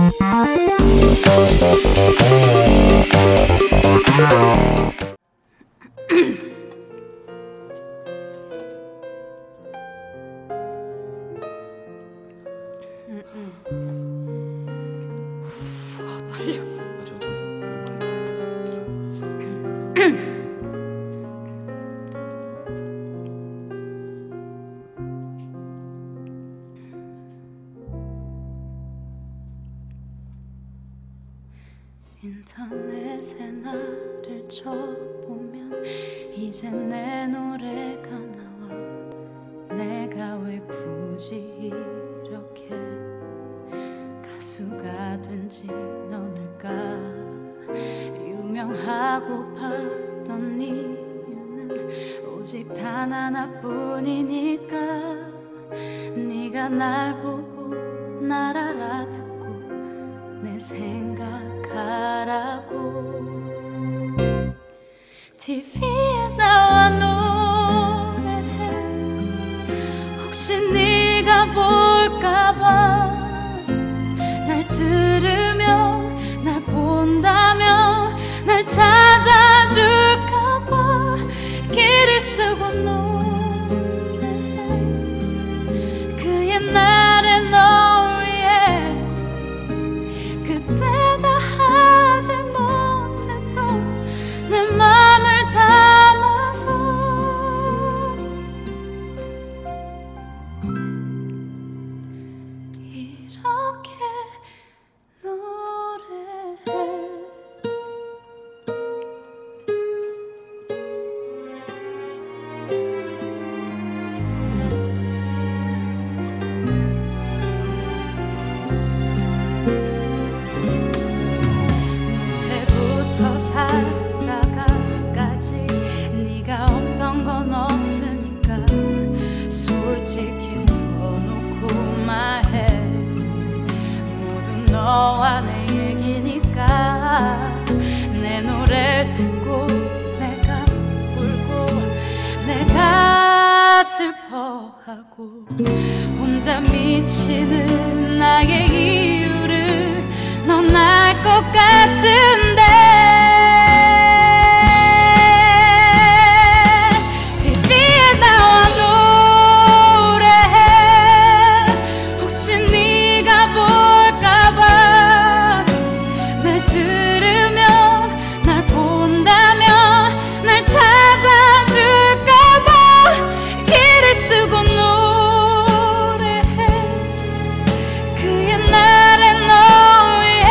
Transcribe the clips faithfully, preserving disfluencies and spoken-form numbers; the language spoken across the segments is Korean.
아, 떨려. 아, 저 저. 인터넷에 나를 쳐보면 이제 내 노래가 나와. 내가 왜 굳이 이렇게 가수가 된지 너를까. 유명하고 봤던 이유는 오직 단 하나뿐이니까. 네가 날 보고 날 알아듣고 내 생각하라고. 티비에 나와 노래해. 혹시 네가 볼까봐. 날 들으면 날 본다면 날 찾아줄까봐. 길을 쓰고 노래해. 그 옛날의 널 위해. 그때다 하지 못했던 내 맘을 담아서. 이렇게 노래해. 무대부터 살아가까지 네가 없던 건 없으니까. 솔직히 터놓고 말해. 모두 너와 내 얘기니까. 내 노래 듣고 내가 울고 내가 슬퍼하고 혼자 미치는 나의 이유를 넌 알 것 같은데. 티비에 나와 노래해. 혹시 네가 볼까봐. 날 들으면 날 본다면 날 찾아줄까봐. 길을 쓰고 노래해. 그 옛날의 널 위해.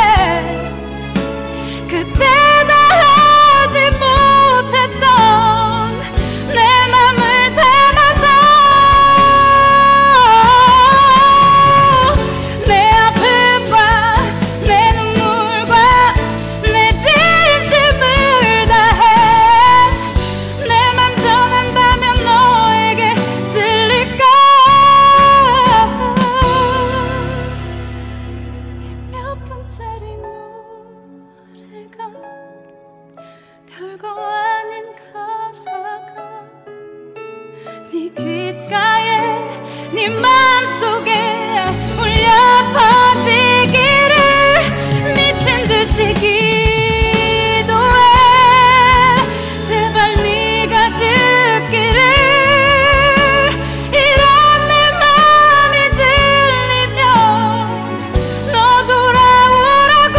그때다 하지 못했던 내 맘을 담아서. 내 아픔과 내 눈물과 내 진심을 다해. 내 맘 전한다면 너에게 들릴까. 몇 분짜리 노래가 별거 아닌 가사가 네 귓가에 네 맘속에 울려 퍼지기를 미친 듯이 기도해. 제발 네가 듣기를. 이런 내 맘이 들리면 너 돌아오라고.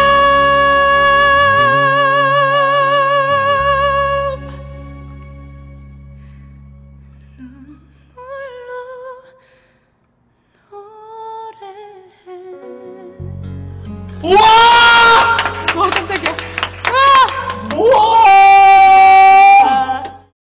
눈물로 노래해. 우와!